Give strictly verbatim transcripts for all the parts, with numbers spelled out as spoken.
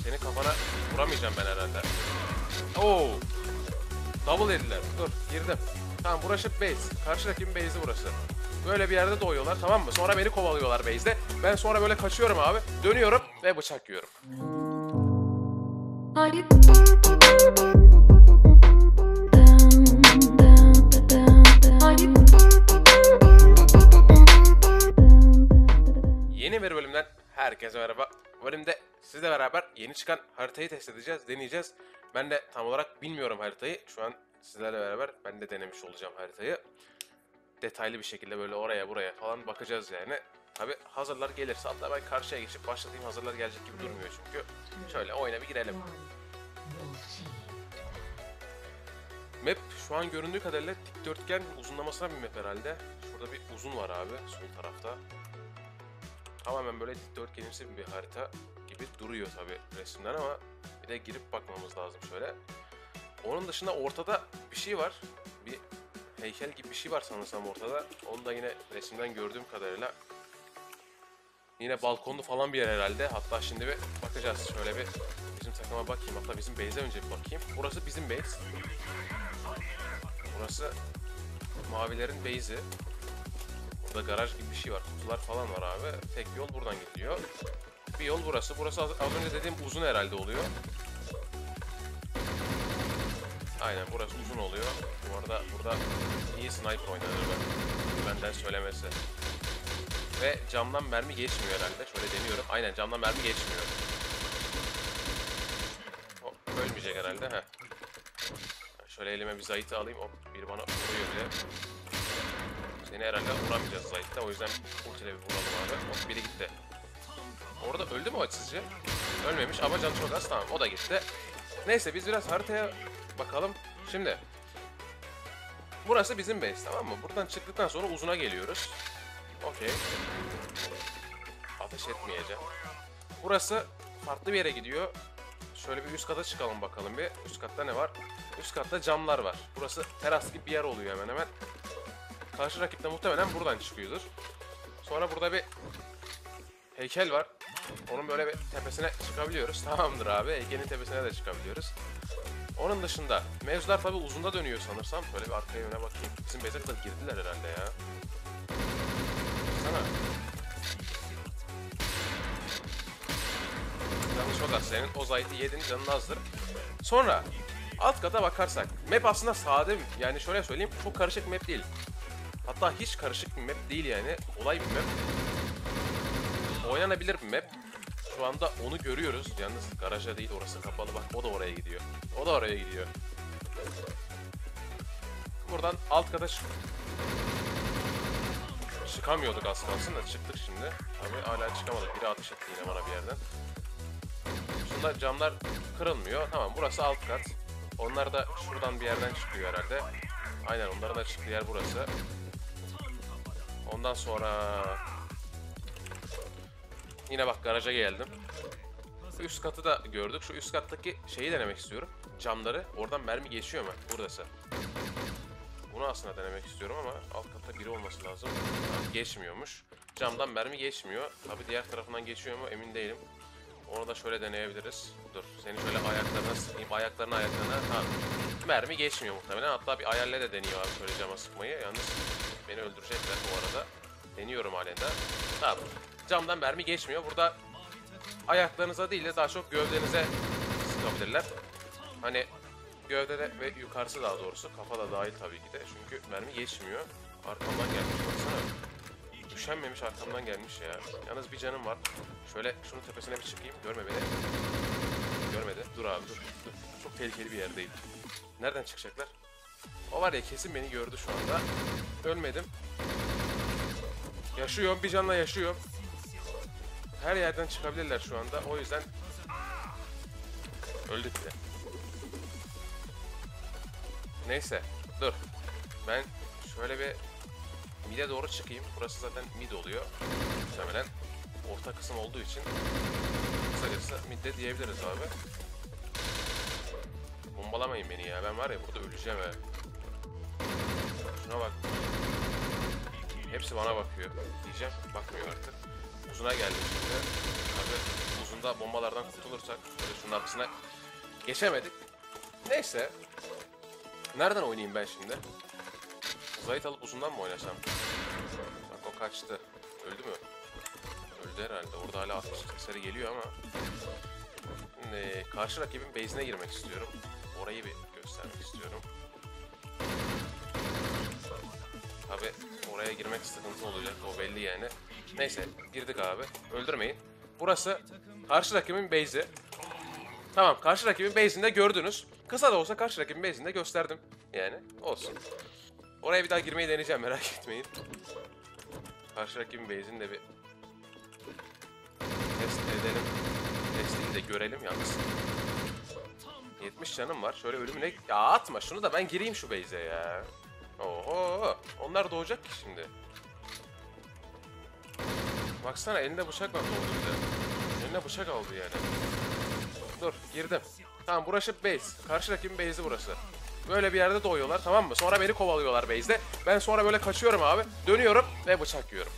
Senin kafana vuramayacağım ben herhalde. Oo. Double yediler. Dur girdim. Tamam burası base. Karşı rakibin base'i burası. Böyle bir yerde doğuyorlar tamam mı? Sonra beni kovalıyorlar base'de. Ben sonra böyle kaçıyorum abi. Dönüyorum ve bıçak yiyorum. Yeni bir bölümden herkese merhaba. Bu bölümde sizle beraber yeni çıkan haritayı test edeceğiz, deneyeceğiz. Ben de tam olarak bilmiyorum haritayı. Şu an sizlerle beraber ben de denemiş olacağım haritayı. Detaylı bir şekilde böyle oraya buraya falan bakacağız yani. Tabi hazırlar gelirse hatta ben karşıya geçip başlatayım, hazırlar gelecek gibi durmuyor çünkü. Şöyle oyuna bir girelim. Map şu an göründüğü kadarıyla dikdörtgen uzunlamasına bir map herhalde. Şurada bir uzun var abi sol tarafta. Tamamen böyle dikdörtgenimsi bir harita gibi duruyor tabi resimden ama bir de girip bakmamız lazım şöyle. Onun dışında ortada bir şey var. Bir heykel gibi bir şey var sanırsam ortada. Onu da yine resimden gördüğüm kadarıyla yine balkonlu falan bir yer herhalde. Hatta şimdi bir bakacağız. Şöyle bir bizim takıma bakayım. Hatta bizim base'e önce bir bakayım. Burası bizim base. Burası mavilerin base'i. Burada garaj gibi bir şey var. Kutular falan var abi. Tek yol buradan gidiyor. Bir yol burası. Burası az, az önce dediğim uzun herhalde oluyor. Aynen burası uzun oluyor. Bu arada burada iyi sniper oynanır ben. Benden söylemesi. Ve camdan mermi geçmiyor herhalde. Şöyle deniyorum. Aynen camdan mermi geçmiyor. O ölmeyecek herhalde. Heh. Şöyle elime bir zayıtı alayım. Hop biri bana vuruyor bile. Seni herhalde vuramayacağız Zayt'ta. O yüzden ultiyle bir vuralım abi. Hop biri gitti. Orada öldü mü o sizce? Ölmemiş ama canı çok az. Tamam o da gitti. Neyse biz biraz haritaya bakalım. Şimdi. Burası bizim base tamam mı? Buradan çıktıktan sonra uzuna geliyoruz. Okey. Ateş etmeyeceğim. Burası farklı bir yere gidiyor. Şöyle bir üst kata çıkalım bakalım bir. Üst katta ne var? Üst katta camlar var. Burası teras gibi bir yer oluyor hemen hemen. Karşı rakip de muhtemelen buradan çıkıyordur. Sonra burada bir heykel var. Onun böyle bir tepesine çıkabiliyoruz. Tamamdır abi. Heykelin tepesine de çıkabiliyoruz. Onun dışında mevzular tabi uzunda dönüyor sanırsam. Böyle bir arkaya yöne bakayım. Bizim base'e kadar girdiler herhalde ya. Sana. Canı çok az senin. O zaytı yedin canın azdır. Sonra alt kata bakarsak. Map aslında sade. Yani şöyle söyleyeyim. Çok karışık map değil. Hatta hiç karışık bir map değil yani. Kolay bir map. Oynanabilir bir map. Şu anda onu görüyoruz. Yalnız garaja değil orası kapalı. Bak o da oraya gidiyor. O da oraya gidiyor. Buradan alt kata çık çıkamıyorduk az kalsın da çıktık şimdi. Abi hala çıkamadık. Biri ateş etti yine bana bir yerden. Şunda camlar kırılmıyor. Tamam burası alt kat. Onlar da şuradan bir yerden çıkıyor herhalde. Aynen onların da çıktığı yer burası. Ondan sonra yine bak garaja geldim. Üst katı da gördük. Şu üst kattaki şeyi denemek istiyorum. Camları. Oradan mermi geçiyor mu? Buradası. Bunu aslında denemek istiyorum ama alt katta biri olması lazım. Geçmiyormuş. Camdan mermi geçmiyor. Tabi diğer tarafından geçiyor mu emin değilim. Onu da şöyle deneyebiliriz. Dur. Seni şöyle ayaklarına sıkayım. Ayaklarına ayaklarına. Tamam. Mermi geçmiyor muhtemelen. Hatta bir ayarla da deniyor abi şöyle cama sıkmayı. Yalnız beni öldürecekler bu arada. Deniyorum halen de. Tamam. Camdan mermi geçmiyor. Burada ayaklarınıza değil de daha çok gövdenize sıkabilirler. Hani gövdede ve yukarısı daha doğrusu. Kafa da dahil tabii ki de. Çünkü mermi geçmiyor. Arkamdan gelmiş baksana. Üşenmemiş arkamdan gelmiş ya. Yalnız bir canım var. Şöyle şunun tepesine bir çıkayım. Görme beni. Görmedi. Dur abi dur. dur. Çok tehlikeli bir yerdeyim. Nereden çıkacaklar? O var ya kesin beni gördü şu anda. Ölmedim. Yaşıyorum. Bir canla yaşıyorum. Her yerden çıkabilirler şu anda. O yüzden öldük bile. Neyse. Dur. Ben şöyle bir mid'e doğru çıkayım. Burası zaten mid oluyor. Muhtemelen orta kısım olduğu için kısacası mid'de diyebiliriz abi. Bombalamayın beni ya. Ben var ya burada öleceğim he. Şuna bak. Hepsi bana bakıyor diyeceğim. Bakmıyor artık. Uzuna geldi şimdi. Abi uzunda da bombalardan kurtulursak. Böyle şunun arkasına geçemedik. Neyse. Nereden oynayayım ben şimdi? Zayt alıp uzundan mı oynasam? Bak o kaçtı. Öldü mü? Öldü herhalde. Orada hala atış sesleri geliyor ama. Şimdi karşı rakibin base'ine girmek istiyorum. Orayı bir göstermek istiyorum. Abi oraya girmek sıkıntı olacak. O belli yani. Neyse girdik abi. Öldürmeyin. Burası karşı rakibin base'i. Tamam, karşı rakibin base'inde gördünüz. Kısa da olsa karşı rakibin base'inde gösterdim. Yani olsun. Oraya bir daha girmeyi deneyeceğim, merak etmeyin. Karşı rakibin base'ini de bir test edelim. Test değil de görelim yalnız. yetmiş canım var. Şöyle ölümüne... Ya atma şunu da ben gireyim şu base'e ya. Oho. Onlar doğacak ki şimdi. Baksana elinde bıçak var doğdu bir de. Eline bıçak aldı yani. Dur girdim. Tamam burası base. Karşı rakibin base'i burası. Böyle bir yerde doğuyorlar, tamam mı? Sonra beni kovalıyorlar base'de. Ben sonra böyle kaçıyorum abi. Dönüyorum ve bıçak yiyorum.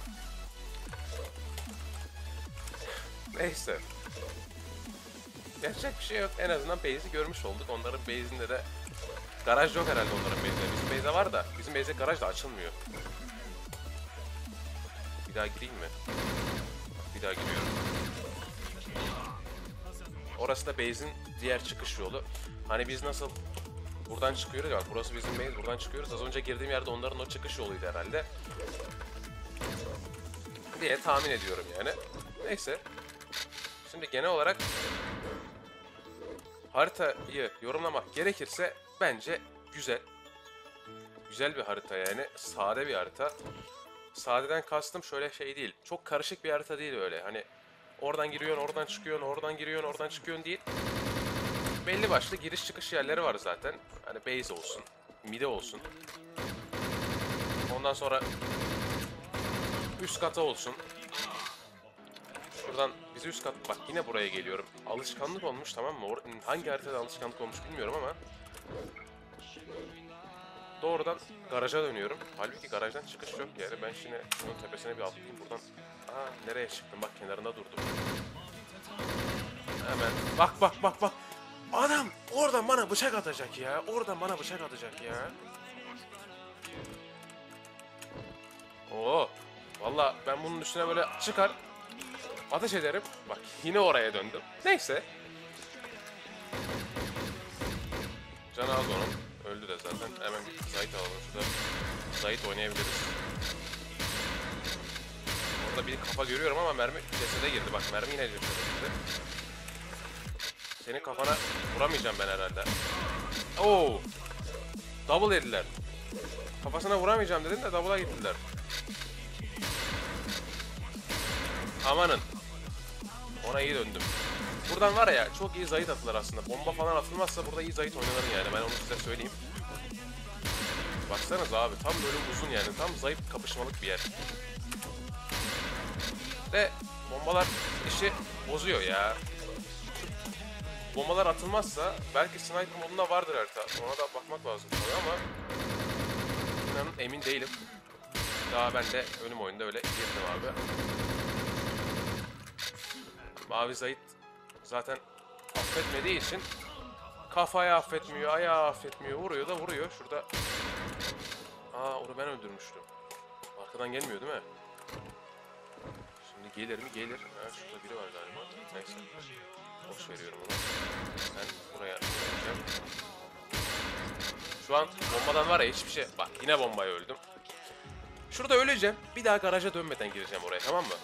Neyse. Yapacak bir şey yok. En azından base'i görmüş olduk. Onların base'inde de garaj yok herhalde onların base'inde. Bizim base'de var da bizim base'de garaj da açılmıyor. Bir daha gireyim mi? Bir daha giriyorum. Orası da base'in diğer çıkış yolu. Hani biz nasıl buradan çıkıyoruz ya, burası bizim base, buradan çıkıyoruz. Az önce girdiğim yerde onların o çıkış yoluydu herhalde diye tahmin ediyorum yani. Neyse. Şimdi genel olarak haritayı yorumlamak gerekirse bence güzel. Güzel bir harita yani. Sade bir harita. Sadeden kastım şöyle şey değil. Çok karışık bir harita değil öyle. Hani oradan giriyorsun, oradan çıkıyorsun, oradan giriyorsun, oradan çıkıyorsun değil. Belli başlı giriş çıkış yerleri var zaten. Hani base olsun, mide olsun. Ondan sonra üst kata olsun. Şuradan bizi üst kat... Bak yine buraya geliyorum. Alışkanlık olmuş, tamam mı? Or Hangi haritada alışkanlık olmuş bilmiyorum ama. Doğrudan garaja dönüyorum. Halbuki garajdan çıkış yok yani. Ben şimdi bunun tepesine bir atlayayım buradan. Aa nereye çıktım? Bak kenarında durdum. Hemen. Bak bak bak bak. Adam oradan bana bıçak atacak ya. Oradan bana bıçak atacak ya. Oo. Valla ben bunun üstüne böyle çıkar. Ateş ederim. Bak yine oraya döndüm. Neyse. Can az onun. Öldü de zaten. Hemen bir Zayt alalım. Şurada Zayt oynayabiliriz. Orada bir kafa görüyorum ama mermi cesede girdi. Bak mermi yine cesede girdi. Senin kafana vuramayacağım ben herhalde. Oo! Double yediler. Kafasına vuramayacağım dedim de double'a gittiler. Amanın. Ona iyi döndüm. Buradan var ya çok iyi Zayt atılır aslında. Bomba falan atılmazsa burada iyi Zayt oynanır yani. Ben onu size söyleyeyim. Baksanız abi tam böyle uzun yani. Tam zayıf kapışmalık bir yer. Ve bombalar işi bozuyor ya. Bombalar atılmazsa belki sniper modunda vardır harita. Ona da bakmak lazım tabii ama inanın emin değilim. Daha ben de önüm oyunda öyle girdim abi. Mavi Zayt zaten affetmediği için kafaya affetmiyor, ayağı affetmiyor, vuruyor da vuruyor. Şurada... Aa onu ben öldürmüştüm. Arkadan gelmiyor değil mi? Şimdi gelir mi? Gelir. Ha, şurada biri var galiba. Neyse. Boş veriyorum onu. Ben buraya geleceğim. Şu an bombadan var ya hiçbir şey... Bak yine bombaya öldüm. Şurada öleceğim. Bir daha garaja dönmeden gireceğim oraya, tamam mı?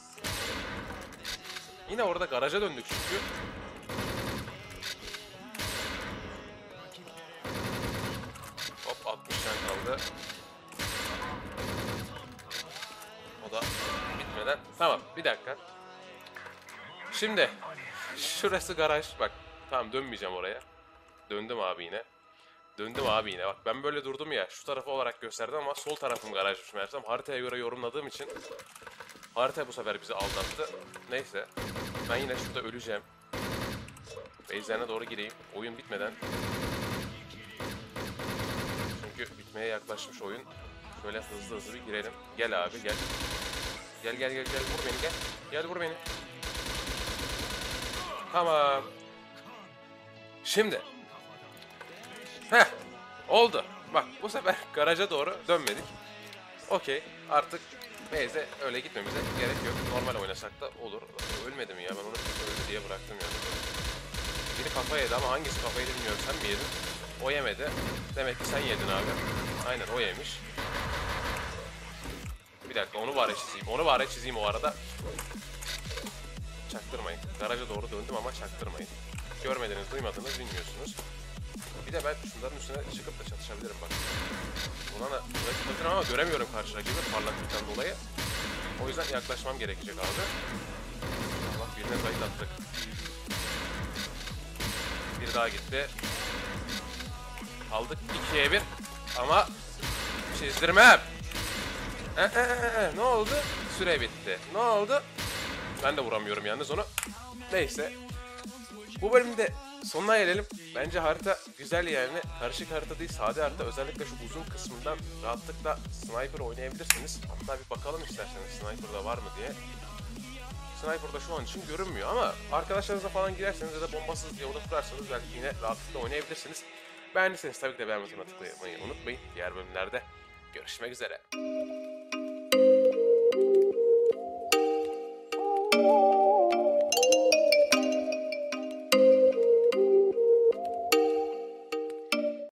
Yine orada garaja döndük çünkü. Hop altmış tane kaldı. O da bitmeden. Tamam bir dakika. Şimdi şurası garaj. Bak tamam dönmeyeceğim oraya. Döndüm abi yine. Döndüm abi yine. Bak ben böyle durdum ya. Şu tarafı olarak gösterdim ama sol tarafım garajmış meğersem. Haritaya göre yorumladığım için harita bu sefer bizi aldattı. Neyse. Ben yine şurada öleceğim. Base'lerine doğru gireyim. Oyun bitmeden. Çünkü bitmeye yaklaşmış oyun. Şöyle hızlı hızlı bir girelim. Gel abi gel. Gel gel gel gel vur beni gel. Gel vur beni. Tamam. Şimdi. Heh. Oldu. Bak bu sefer garaja doğru dönmedik. Okey. Artık base'e öyle gitmemize gerek yok. Normal oynasak da olur. Ölmedi mi ya? Ben onu öldü diye bıraktım yani. Biri kafa yedi ama hangisi kafa yedi bilmiyorum. Sen mi yedin? O yemedi. Demek ki sen yedin abi. Aynen o yemiş. Bir dakika onu bari çizeyim. Onu bari çizeyim o arada. Çaktırmayın. Garaja doğru döndüm ama çaktırmayın. Görmediniz, duymadınız, bilmiyorsunuz. Bir de ben şunların üstüne çıkıp da çatışabilirim bak. Ulan rakip ama göremiyorum karşı rakibi parlaklıktan dolayı. O yüzden yaklaşmam gerekecek abi. Bak birine kayıt attık. Bir daha gitti. Aldık ikiye bir. Ama çizdirmem. Ee, ee, ee, ne oldu? Süre bitti. Ne oldu? Ben de vuramıyorum yalnız onu. Neyse. Bu bölümde sonuna gelelim. Bence harita güzel yani. Karışık harita değil, sade harita. Özellikle şu uzun kısmından rahatlıkla sniper oynayabilirsiniz. Hatta bir bakalım isterseniz sniper'da var mı diye. Sniper'da şu an için görünmüyor ama arkadaşlarınızla falan girerseniz ya da bombasız diye onu kurarsanız belki yine rahatlıkla oynayabilirsiniz. Beğendiyseniz tabii ki de beğenme butonuna tıklamayı unutmayın. Diğer bölümlerde görüşmek üzere.